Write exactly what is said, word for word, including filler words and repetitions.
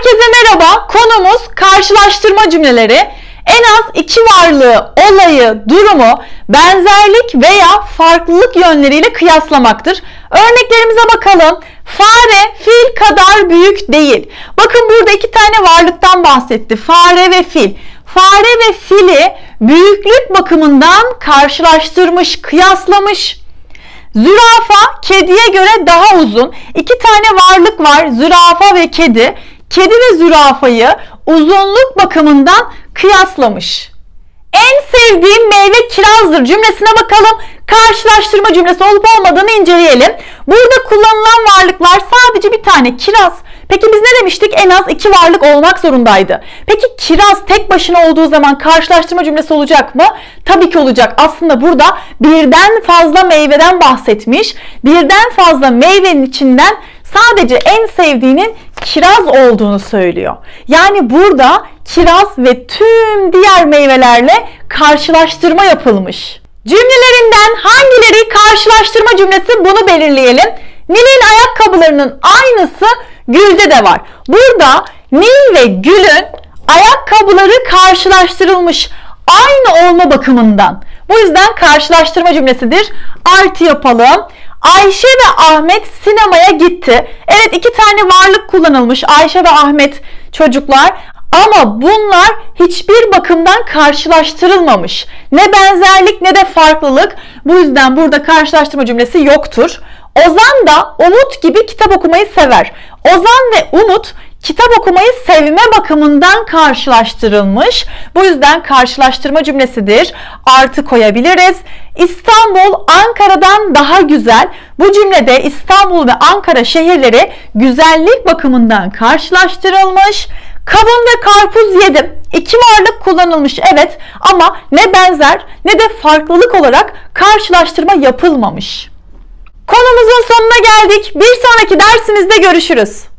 Herkese merhaba. Konumuz karşılaştırma cümleleri. En az iki varlığı, olayı, durumu benzerlik veya farklılık yönleriyle kıyaslamaktır. Örneklerimize bakalım. Fare fil kadar büyük değil. Bakın burada iki tane varlıktan bahsetti. Fare ve fil. Fare ve fili büyüklük bakımından karşılaştırmış, kıyaslamış. Zürafa kediye göre daha uzun. İki tane varlık var. Zürafa ve kedi. Kedi ve zürafayı uzunluk bakımından kıyaslamış. En sevdiğim meyve kirazdır cümlesine bakalım. Karşılaştırma cümlesi olup olmadığını inceleyelim. Burada kullanılan varlıklar sadece bir tane kiraz. Peki biz ne demiştik? En az iki varlık olmak zorundaydı. Peki kiraz tek başına olduğu zaman karşılaştırma cümlesi olacak mı? Tabii ki olacak. Aslında burada birden fazla meyveden bahsetmiş. Birden fazla meyvenin içinden sadece en sevdiğinin kiraz olduğunu söylüyor. Yani burada kiraz ve tüm diğer meyvelerle karşılaştırma yapılmış. Cümlelerinden hangileri karşılaştırma cümlesi, bunu belirleyelim. Nil'in ayakkabılarının aynısı Gül'de de var. Burada Nil ve Gül'ün ayakkabıları karşılaştırılmış aynı olma bakımından. Bu yüzden karşılaştırma cümlesidir. Artı yapalım. Ayşe ve Ahmet sinemaya gitti. Evet, iki tane varlık kullanılmış. Ayşe ve Ahmet çocuklar. Ama bunlar hiçbir bakımdan karşılaştırılmamış. Ne benzerlik ne de farklılık. Bu yüzden burada karşılaştırma cümlesi yoktur. Ozan da Umut gibi kitap okumayı sever. Ozan ve Umut kitap okumayı sevme bakımından karşılaştırılmış. Bu yüzden karşılaştırma cümlesidir. Artı koyabiliriz. İstanbul Ankara'dan daha güzel. Bu cümlede İstanbul ve Ankara şehirleri güzellik bakımından karşılaştırılmış. Kavun ve karpuz yedim. İki varlık kullanılmış, evet, ama ne benzer ne de farklılık olarak karşılaştırma yapılmamış. Konumuzun sonuna geldik. Bir sonraki dersimizde görüşürüz.